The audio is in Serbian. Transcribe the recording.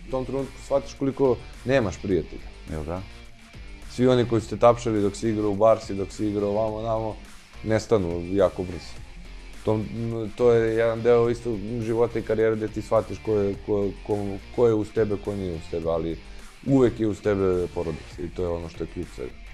tom trenutku shvatiš koliko nemaš prijatelja. Jel da? Svi oni koji ste tapšali dok si igrao u Barsi, dok si igrao vamo namo, nestanu jako brzo. To je jedan deo isto života i karijere gde ti shvatiš ko je uz tebe, ko nije uz tebe, ali uvek je uz tebe porodica i to je ono što je ključ svega.